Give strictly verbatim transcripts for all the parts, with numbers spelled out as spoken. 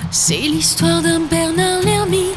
C'est l'histoire d'un Bernard l'ermite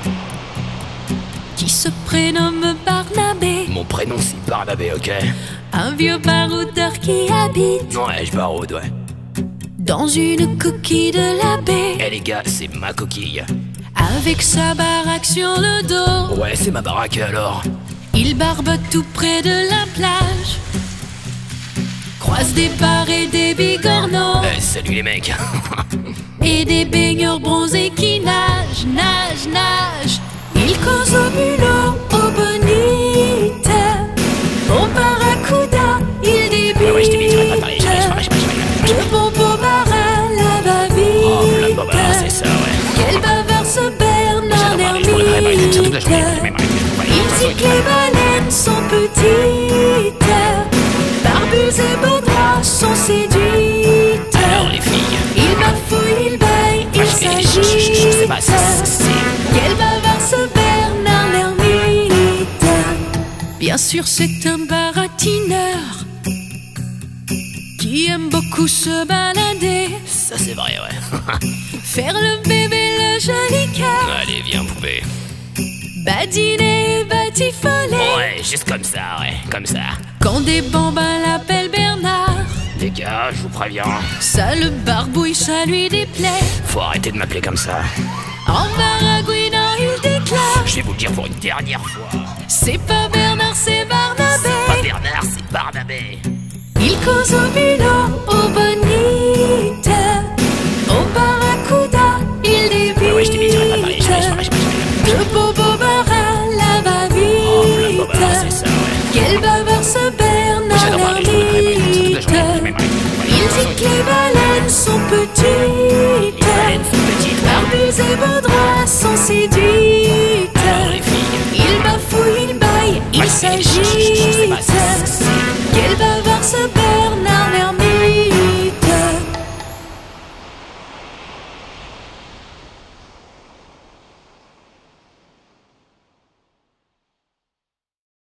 qui se prénomme Barnabé. Mon prénom c'est Barnabé, ok? Un vieux baroudeur qui habite Ouais, je baroude, ouais. dans une coquille de la baie. Eh les gars, c'est ma coquille. Avec sa baraque sur le dos, Ouais, c'est ma baraque alors. il barbe tout près de la plage, croise des bars et des bigorneaux Eh, salut les mecs. et des baigneurs bronzés qui nagent, nagent, nagent. Il cause au mulot, au bonite, au barracuda, il débite. Ouais, ouais, je t'imite, je vais pas parler, je vais, je vais, je vais, je vais, je vais, je vais. Le bonbon marin, la va-vite. Oh, la baba, c'est ça, ouais. Quel bavard ce Bernard J'adore parler, je pourrais parler l'ermite. toute la journée. Il dit que les baleines sont petites, barbus et baudrois sont séduites. Alors les filles. Il bafouille, il baille, il Ouais, je fais- je- je- je- je sais pas, s'agite. c'est- c'est- Quel bavard ce Bernard l'ermite. Bien sûr c'est un baratineur qui aime beaucoup se balader, Ça c'est vrai, ouais. faire le bébé, le joli cœur, Allez, viens poupée. badiner et batifoler. Ouais, juste comme ça, ouais, comme ça. Quand des bambins l'appellent Bernard, Les gars, je vous préviens, ça le barbouille, ça lui déplaît. faut arrêter de m'appeler comme ça. En baragouinant il déclare: Je vais vous le dire pour une dernière fois. c'est pas Bernard, c'est Barnabé. Pas Bernard, c'est Barnabé. Il cause au mulot, au bonite, au barracuda, il débite. Ouais, ouais, je t'imite, je vais pas parler, je vais, je vais, je vais, je vais. Le bobo marin, la Oh, la baba, c'est va-vite. ça, ouais. Quel bavard ce Ouais, Bernard j'adore parler, je pourrais parler toute la journée. Je vais l'ermite. parler. Il dit que les baleines sont Les petites, baleines sont petites, ouais. barbus et baudrois sont séduites.